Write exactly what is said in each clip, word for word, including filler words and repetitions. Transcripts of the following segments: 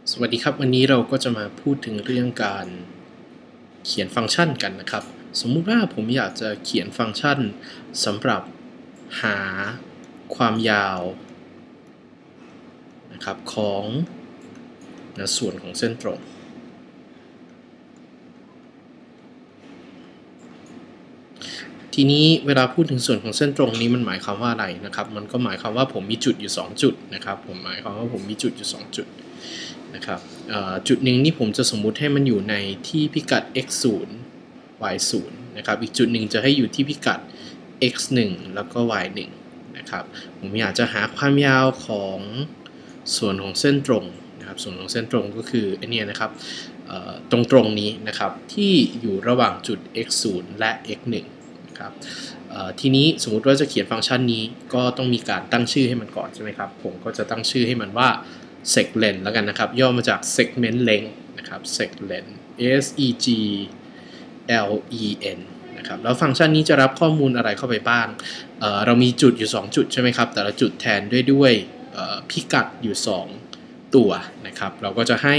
สวัสดีครับวันนี้เราก็จะมาพูดถึงเรื่องการเขียนฟังก์ชันกันนะครับสมมุติว่าผมอยากจะเขียนฟังก์ชันสำหรับหาความยาวนะครับของนะส่วนของเส้นตรงทีนี้เวลาพูดถึงส่วนของเส้นตรงนี้มันหมายความว่าอะไรนะครับมันก็หมายความว่าผมมีจุดอยู่สองจุดนะครับผมหมายความว่าผมมีจุดอยู่สองจุดนะครับจุดหนึ่งนี่ผมจะสมมุติให้มันอยู่ในที่พิกัด x ศูนย์ y ศูนย์นะครับอีกจุดหนึ่งจะให้อยู่ที่พิกัด x หนึ่งแล้วก็ y หนึ่งนะครับผมอยากจะหาความยาวของส่วนของเส้นตรงนะครับส่วนของเส้นตรงก็คือไอ้นี่นะครับตรงตรงนี้นะครับที่อยู่ระหว่างจุด x ศูนย์และ x หนึ่งนะครับทีนี้สมมุติว่าจะเขียนฟังก์ชันนี้ก็ต้องมีการตั้งชื่อให้มันก่อนใช่ไหมครับผมก็จะตั้งชื่อให้มันว่า seglen แล้วกันนะครับย่อมาจาก segment length นะครับ seglen s e g l e n นะครับแล้วฟังก์ชันนี้จะรับข้อมูลอะไรเข้าไปบ้าง เอ่อ เรามีจุดอยู่สองจุดใช่ไหมครับแต่ละจุดแทนด้วยด้วยพิกัดอยู่สองตัวนะครับเราก็จะให้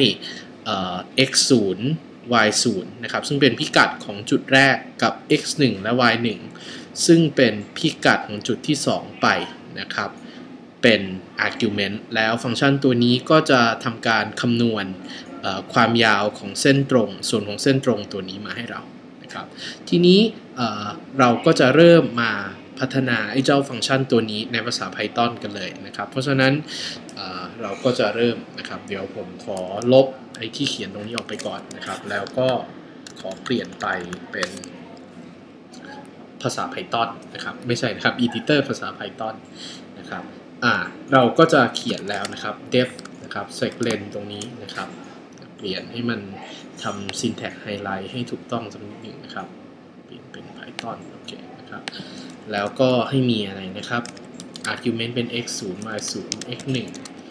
x ศูนย์ y ศูนย์นะครับซึ่งเป็นพิกัดของจุดแรกกับ x หนึ่งและ y หนึ่งซึ่งเป็นพิกัดของจุดที่สองไปนะครับเป็น argument แล้วฟังก์ชันตัวนี้ก็จะทำการคำนวณความยาวของเส้นตรงส่วนของเส้นตรงตัวนี้มาให้เรานะครับทีนี้เราก็จะเริ่มมาพัฒนาไอ้เจ้าฟังก์ชันตัวนี้ในภาษา Python กันเลยนะครับเพราะฉะนั้นเราก็จะเริ่มนะครับเดี๋ยวผมขอลบไอ้ที่เขียนตรงนี้ออกไปก่อนนะครับแล้วก็ขอเปลี่ยนไปเป็นภาษา Python นะครับไม่ใช่นะครับ editor ภาษา Python นะครับอ่าเราก็จะเขียนแล้วนะครับ def นะครับ seglen ตรงนี้นะครับเปลี่ยนให้มันทำ syntax highlight ให้ถูกต้องสักนิดหนึ่งนะครับเปลี่ยนเป็น Python โอเคนะครับแล้วก็ให้มีอะไรนะครับ argument เป็น x ศูนย์ y ศูนย์ x หนึ่ง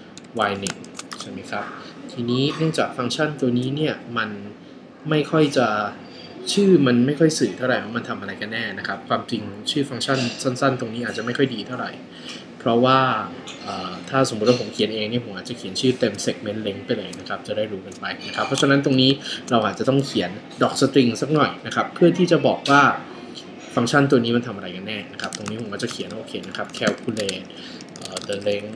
y หนึ่งใช่ไหมครับทีนี้เนื่องจากฟังก์ชันตัวนี้เนี่ยมันไม่ค่อยจะชื่อมันไม่ค่อยสื่อเท่าไหร่ว่ามันทำอะไรกันแน่นะครับความจริงชื่อฟังก์ชันสั้นๆตรงนี้อาจจะไม่ค่อยดีเท่าไหร่เพราะว่าถ้าสมมติว่าผมเขียนเองเนี่ยผมอาจจะเขียนชื่อเต็ม segment length ไปเลยนะครับจะได้รู้กันไปนะครับเพราะฉะนั้นตรงนี้เราอาจจะต้องเขียนดอกสตริงสักหน่อยนะครับเพื่อที่จะบอกว่าฟังก์ชันตัวนี้มันทำอะไรกันแน่นะครับตรงนี้ผมก็จะเขียนโอเคนะครับ calculate uh, the length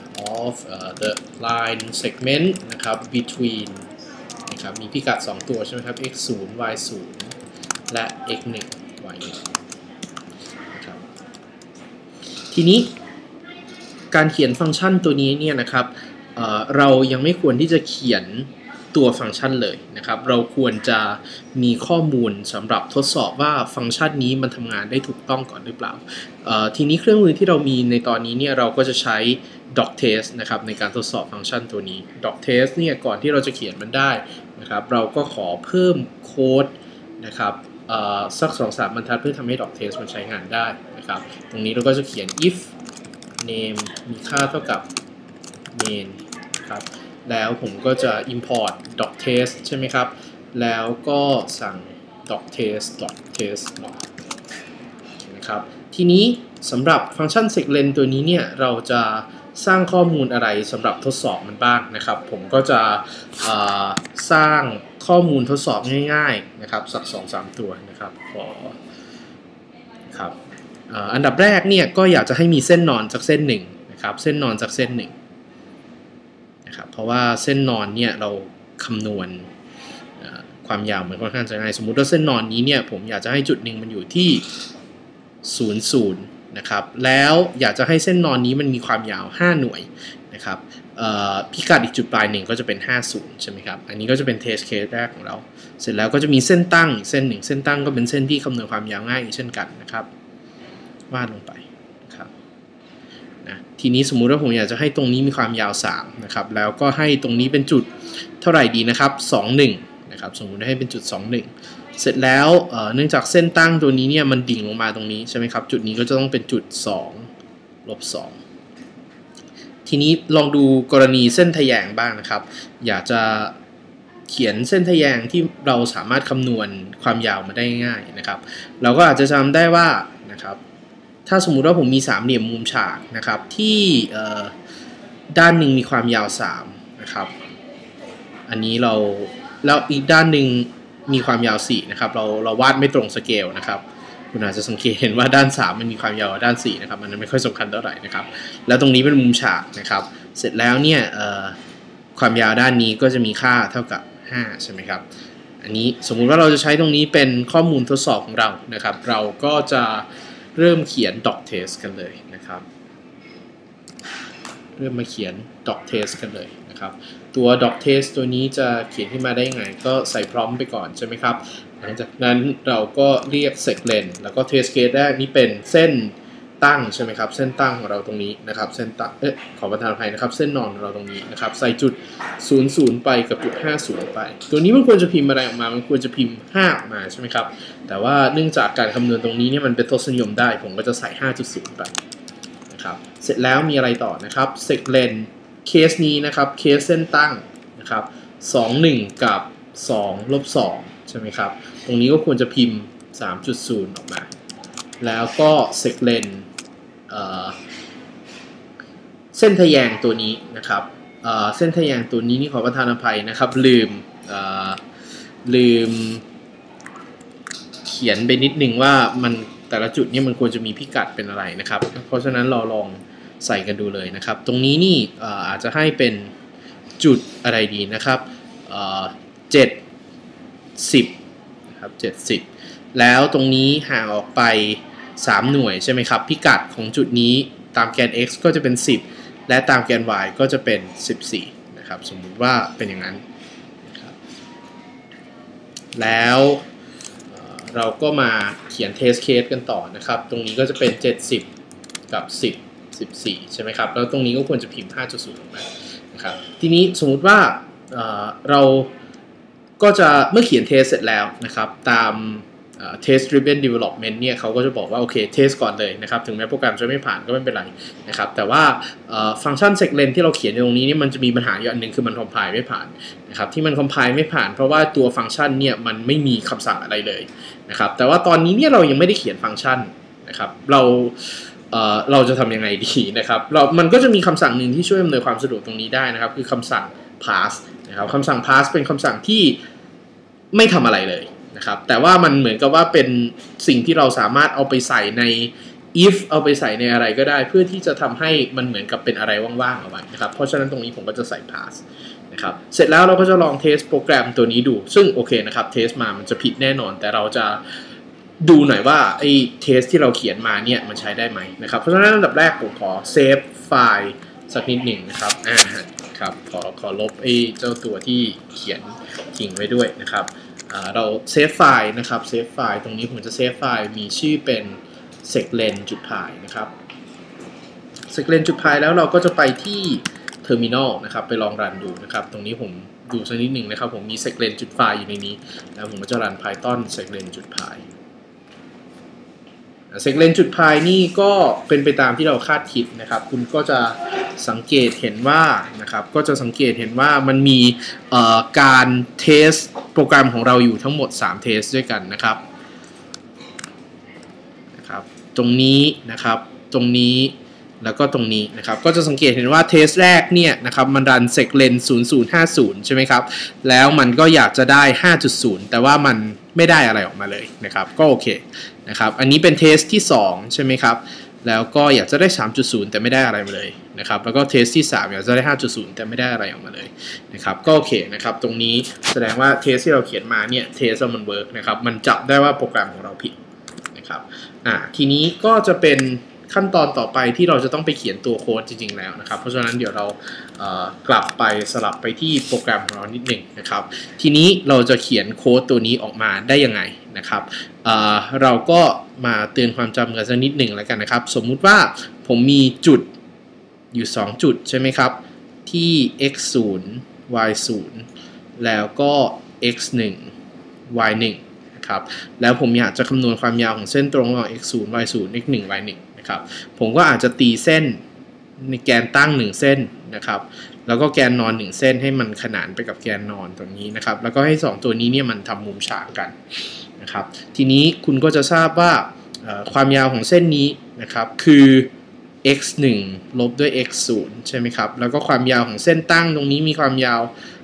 of uh, the line segment นะครับ between นะครับมีพิกัดสองตัวใช่ไหมครับ x ศูนย์ y ศูนย์และ x หนึ่ง y หนึ่งนะครับทีนี้การเขียนฟังก์ชันตัวนี้เนี่ยนะครับ เอ่อ เรายังไม่ควรที่จะเขียนตัวฟังก์ชันเลยนะครับเราควรจะมีข้อมูลสำหรับทดสอบว่าฟังก์ชันนี้มันทำงานได้ถูกต้องก่อนหรือเปล่าทีนี้เครื่องมือที่เรามีในตอนนี้เนี่ยเราก็จะใช้ doctest นะครับในการทดสอบฟังก์ชันตัวนี้ doctest เนี่ยก่อนที่เราจะเขียนมันได้นะครับเราก็ขอเพิ่มโค้ดนะครับสัก สองถึงสาม บรรทัดเพื่อทำให้ doctest มันใช้งานได้นะครับตรงนี้เราก็จะเขียน if name มีค่าเท่ากับ main ครับแล้วผมก็จะ import doctest ใช่ไหมครับแล้วก็สั่ง doctest doctest นะครับทีนี้สำหรับฟังก์ชัน seglen ตัวนี้เนี่ยเราจะสร้างข้อมูลอะไรสำหรับทดสอบมันบ้างนะครับผมก็จะสร้างข้อมูลทดสอบง่ายๆนะครับสัก สองถึงสาม ตัวนะครับขอครับอันดับแรกเนี่ยก็อยากจะให้มีเส้นนอนจากเส้นหนึ่งนะครับเส้นนอนจากเส้นหนึ่งนะครับเพราะว่าเส้นนอนเนี่ยเราคำนวณความยาวมันค่อนข้างจะง่ายสมมุติว่าเส้นนอนนี้เนี่ยผมอยากจะให้จุดหนึ่งมันอยู่ที่ศูนย์ ศูนย์นะครับแล้วอยากจะให้เส้นนอนนี้มันมีความยาวห้าหน่วยนะครับพิกัดอีกจุดปลายหนึ่งก็จะเป็นห้าสิบใช่ไหมครับอันนี้ก็จะเป็น test case แรกของเราเสร็จแล้วก็จะมีเส้นตั้งอีกเส้นหนึ่งเส้นตั้งก็เป็นเส้นที่คำนวณความยาวง่ายอีกเช่นกันนะครับวาดลงไปนะครับนะทีนี้สมมุติว่าผมอยากจะให้ตรงนี้มีความยาวสามนะครับแล้วก็ให้ตรงนี้เป็นจุดเท่าไหร่ดีนะครับสอง หนึ่งนะครับสมมุติให้เป็นจุดสอง หนึ่งเสร็จแล้วเนื่องจากเส้นตั้งตัวนี้เนี่ยมันดิ่งลงมาตรงนี้ใช่ไหมครับจุดนี้ก็จะต้องเป็นจุดสอง ลบสองทีนี้ลองดูกรณีเส้นทะแยงบ้างนะครับอยากจะเขียนเส้นทะแยงที่เราสามารถคำนวณความยาวมาได้ง่ายนะครับเราก็อาจจะจำได้ว่านะครับถ้าสมมุติว่าผมมีสามเหลี่ยมมุมฉากนะครับที่ด้านหนึ่งมีความยาวสามนะครับอันนี้เราแล้วอีกด้านหนึ่งมีความยาวสี่นะครับเราเราวาดไม่ตรงสเกลนะครับคุณอาจจะสังเกตเห็นว่าด้านสามมันมีความยาวกว่าด้านสี่นะครับมันไม่ค่อยสำคัญเท่าไหร่นะครับแล้วตรงนี้เป็นมุมฉากนะครับเสร็จแล้วเนี่ยความยาวด้านนี้ก็จะมีค่าเท่ากับห้าใช่ไหมครับอันนี้สมมุติว่าเราจะใช้ตรงนี้เป็นข้อมูลทดสอบของเรานะครับเราก็จะเริ่มเขียน doc test กันเลยนะครับเริ่มมาเขียน doc test กันเลยนะครับตัว doc test ตัวนี้จะเขียนขึ้นมาได้ยังไงก็ใส่ prompt ไปก่อนใช่ไหมครับหลังจากนั้นเราก็เรียก seglen แล้วก็ test case แรกนี้เป็นเส้นตั้งใช่ไหมครับเส้นตั้งของเราตรงนี้นะครับเส้นตั้งเอ๊ะขอประทานอภัยนะครับเส้นนอนของเราตรงนี้นะครับใส่จุดศูนย์ ศูนย์ไปกับจุดห้าสิบไปตัวนี้มันควรจะพิมพ์อะไรออกมามันควรจะพิมพ์ห้าออกมาใช่ไหมครับแต่ว่าเนื่องจากการคำนวณตรงนี้เนี่ยมันเป็นทศนิยมได้ผมก็จะใส่ ห้าจุดศูนย์ ไปนะครับเสร็จแล้วมีอะไรต่อนะครับ seglen เคสนี้นะครับเคสเส้นตั้งนะครับสอง หนึ่งกับสอง ลบสองใช่ไหมครับตรงนี้ก็ควรจะพิมพ์ สามจุดศูนย์ ออกมาแล้วก็ seglenเอ่อเส้นทะแยงตัวนี้นะครับเอ่อเส้นทะแยงตัวนี้นี่ขอประทานอภัยนะครับลืมเอ่อลืมเขียนไปนิดนึงว่ามันแต่ละจุดนี่มันควรจะมีพิกัดเป็นอะไรนะครับเพราะฉะนั้นเราลองใส่กันดูเลยนะครับตรงนี้นี่เอ่ออาจจะให้เป็นจุดอะไรดีนะครับเอ่อเจ็ดสิบนะครับเจ็ดสิบแล้วตรงนี้ห่างออกไปสามหน่วยใช่ไหมครับพิกัดของจุดนี้ตามแกน x ก็จะเป็นสิบและตามแกน y ก็จะเป็นสิบสี่นะครับสมมุติว่าเป็นอย่างนั้นนะครับแล้วเราก็มาเขียน test case กันต่อนะครับตรงนี้ก็จะเป็นเจ็ดสิบกับสิบ สิบสี่ใช่ไหมครับแล้วตรงนี้ก็ควรจะพิมพ์ ห้าจุดศูนย์ ออกมานะครับทีนี้สมมุติว่าเราก็จะเมื่อเขียน test เสร็จแล้วนะครับตามtest driven development เนี่ยเขาก็จะบอกว่าโอเค test ก่อนเลยนะครับถึงแม้โปรแกรมจะไม่ผ่านก็ไม่เป็นไรนะครับแต่ว่าฟังก์ชัน seglen ที่เราเขียนในตรงนี้นี่มันจะมีปัญหาอยู่อันนึงคือมัน compile ไม่ผ่านนะครับที่มัน compile ไม่ผ่านเพราะว่าตัวฟังก์ชันเนี่ยมันไม่มีคำสั่งอะไรเลยนะครับแต่ว่าตอนนี้เนี่ยเรายังไม่ได้เขียนฟังก์ชันนะครับเราเอ่อเราจะทำยังไงดีนะครับเรามันก็จะมีคำสั่งหนึ่งที่ช่วยอำนวยความสะดวกตรงนี้ได้นะครับคือคำสั่ง pass นะครับคำสั่ง pass เป็นคำสั่งที่ไม่ทำอะไรเลยนะครับแต่ว่ามันเหมือนกับว่าเป็นสิ่งที่เราสามารถเอาไปใส่ใน if เอาไปใส่ในอะไรก็ได้เพื่อที่จะทำให้มันเหมือนกับเป็นอะไรว่างๆเอาไว้นะครับเพราะฉะนั้นตรงนี้ผมก็จะใส่ pass นะครับเสร็จแล้วเราก็จะลองเทสโปรแกรมตัวนี้ดูซึ่งโอเคนะครับเทสมามันจะผิดแน่นอนแต่เราจะดูหน่อยว่าไอ้เทสที่เราเขียนมาเนี่ยมันใช้ได้ไหมนะครับเพราะฉะนั้นอันดับแรกผมขอเซฟไฟล์สักนิดหนึ่งนะครับอ่าครับขอขอลบไอ้เจ้าตัวที่เขียนทิ้งไว้ด้วยนะครับเราเซฟไฟล์นะครับเซฟไฟล์ตรงนี้ผมจะเซฟไฟล์มีชื่อเป็น seglen จุด py นะครับ seglen จุด py แล้วเราก็จะไปที่ terminal นะครับไปลองรันดูนะครับตรงนี้ผมดูสักนิดหนึ่งนะครับผมมี seglen จุด py อยู่ในนี้แล้วผมก็จะรัน python seglen จุด py seglen จุด py นี่ก็เป็นไปตามที่เราคาดคิดนะครับคุณก็จะสังเกตเห็นว่านะครับก็จะสังเกตเห็นว่ามันมีการเทสโปรแกรมของเราอยู่ทั้งหมดสามเทสด้วยกันนะครับนะครับตรงนี้นะครับตรงนี้แล้วก็ตรงนี้นะครับก็จะสังเกตเห็นว่าเทสแรกเนี่ยนะครับมันรัน seglen ศูนย์ ศูนย์ ห้า ศูนย์ใช่ไหมครับแล้วมันก็อยากจะได้ ห้าจุดศูนย์ แต่ว่ามันไม่ได้อะไรออกมาเลยนะครับก็โอเคนะครับอันนี้เป็นเทสที่สองใช่ไหมครับแล้วก็อยากจะได้ สามจุดศูนย์ แต่ไม่ได้อะไรมาเลยนะครับแล้วก็เทสที่สามอยากจะได้ ห้าจุดศูนย์ แต่ไม่ได้อะไรออกมาเลยนะครับก็โอเคนะครับตรงนี้แสดงว่าเทสที่เราเขียนมาเนี่ยเทสมันเวิร์กนะครับมันจับได้ว่าโปรแกรมของเราผิดนะครับอ่าทีนี้ก็จะเป็นขั้นตอนต่อไปที่เราจะต้องไปเขียนตัวโค้ดจริงๆแล้วนะครับเพราะฉะนั้นเดี๋ยวเราเอ่อกลับไปสลับไปที่โปรแกรมของเรานิดหนึ่งนะครับทีนี้เราจะเขียนโค้ดตัวนี้ออกมาได้ยังไงนะครับเอ่อเราก็มาเตือนความจำกันสักนิดหนึ่งแล้วกันนะครับสมมุติว่าผมมีจุดอยู่สองจุดใช่ไหมครับที่ x ศูนย์ y ศูนย์แล้วก็ x หนึ่ง y หนึ่งนะครับแล้วผมอยากจะคำนวณความยาวของเส้นตรงระหว่าง x ศูนย์ y ศูนย์ x หนึ่ง y หนึ่งนะครับผมก็อาจจะตีเส้นในแกนตั้งหนึ่งเส้นนะครับแล้วก็แกนนอนหนึ่งเส้นให้มันขนานไปกับแกนนอนตรงนี้นะครับแล้วก็ให้สองตัวนี้เนี่ยมันทำมุมฉากกันนะครับทีนี้คุณก็จะทราบว่าความยาวของเส้นนี้นะครับคือ x หนึ่ง ลบด้วย x ศูนย์ใช่ไหมครับแล้วก็ความยาวของเส้นตั้งตรงนี้มีความยาว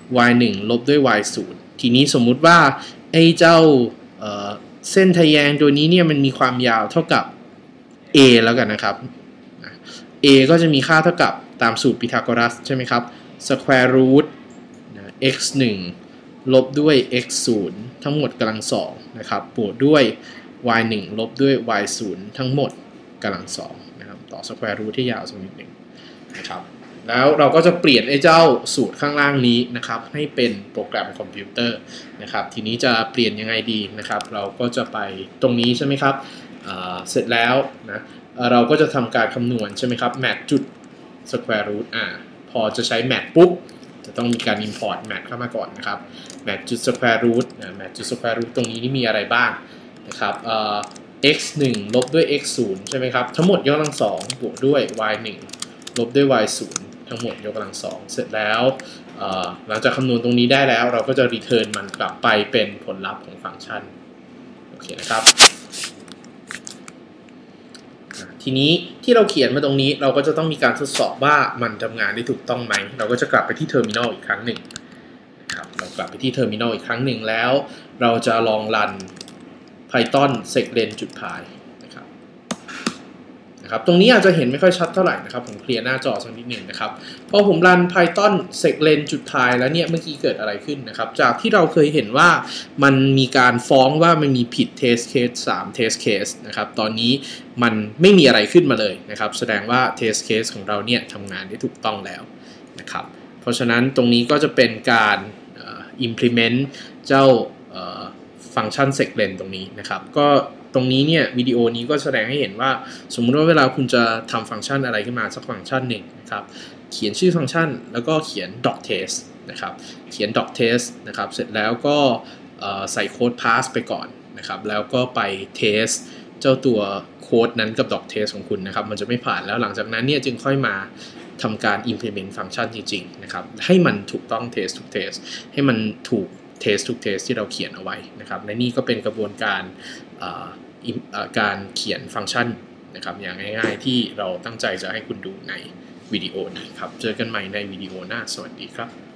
y หนึ่ง ลบด้วย y ศูนย์ ทีนี้สมมุติว่าไอ้เจ้าเอ่อเส้นทะแยงตัวนี้เนี่ยมันมีความยาวเท่ากับ a แล้วกันนะครับ a ก็จะมีค่าเท่ากับตามสูตรพีทาโกรัสใช่ไหมครับ square root x หนึ่ง ลบด้วย x ศูนย์ ทั้งหมดกำลังสองนะครับบวกด้วย y หนึ่ง ลบด้วย y ศูนย์ ทั้งหมดกำลังสองนะครับต่อ square root ที่ยาวสักนิดหนึ่งนะครับแล้วเราก็จะเปลี่ยนไอ้เจ้าสูตรข้างล่างนี้นะครับให้เป็นโปรแกรมคอมพิวเตอร์นะครับทีนี้จะเปลี่ยนยังไงดีนะครับเราก็จะไปตรงนี้ใช่ไหมครับเสร็จแล้วนะเราก็จะทำการคำนวณใช่ไหมครับ mat จุด square root อ่าพอจะใช้ mat ปุ๊บจะต้องมีการ import mat เข้ามาก่อนนะครับ mat จุด square root นะ mat จุด square root ตรงนี้นี่มีอะไรบ้างนะครับเอ่อ x หนึ่ง ลบด้วย x ศูนย์ ใช่ไหมครับทั้งหมดยกกำลังสองบวกด้วย y หนึ่ง ลบด้วย y ศูนย์ ทั้งหมดยกกำลังสองเสร็จแล้วหลังจากคำนวณตรงนี้ได้แล้วเราก็จะ return มันกลับไปเป็นผลลัพธ์ของฟังก์ชันโอเคนะครับทีนี้ที่เราเขียนมาตรงนี้เราก็จะต้องมีการทดสอบว่ามันทำงานได้ถูกต้องไหมเราก็จะกลับไปที่เทอร์มินอลอีกครั้งหนึ่งนะครับเรากลับไปที่เทอร์มินอลอีกครั้งหนึ่งแล้วเราจะลองรัน Python seclen.py นะครับนะครับตรงนี้อาจจะเห็นไม่ค่อยชัดเท่าไหร่นะครับผมเคลียร์หน้าจอสักนิดหนึ่งนะครับพอผมรัน Python seclen.py แล้วเนี่ยเมื่อกี้เกิดอะไรขึ้นนะครับจากที่เราเคยเห็นว่ามันมีการฟ้องว่ามันมีผิด test case สาม test case นะครับตอนนี้มันไม่มีอะไรขึ้นมาเลยนะครับแสดงว่า test case ของเราเนี่ยทำงานได้ถูกต้องแล้วนะครับเพราะฉะนั้นตรงนี้ก็จะเป็นการ implement เจ้าฟังก์ชัน seclen ตรงนี้นะครับก็ตรงนี้เนี่ยวิดีโอนี้ก็แสดงให้เห็นว่าสมมุติว่าเวลาคุณจะทำฟังก์ชันอะไรขึ้นมาสักฟังก์ชันหนึ่งนะครับเขียนชื่อฟังก์ชันแล้วก็เขียน doc test นะครับเขียน doc test นะครับเสร็จแล้วก็ใส่โค้ด pass ไปก่อนนะครับแล้วก็ไป test เจ้าตัวโค้ดนั้นกับ doc test ของคุณนะครับมันจะไม่ผ่านแล้วหลังจากนั้นเนี่ยจึงค่อยมาทำการ implement ฟังก์ชันจริงๆนะครับให้มันถูกต้อง test ทุก test ให้มันถูก test ทุก test ที่เราเขียนเอาไว้นะครับและนี่ก็เป็นกระบวนการการเขียนฟังก์ชันนะครับอย่างง่ายๆที่เราตั้งใจจะให้คุณดูในวิดีโอนี้ครับเจอกันใหม่ในวิดีโอหน้าสวัสดีครับ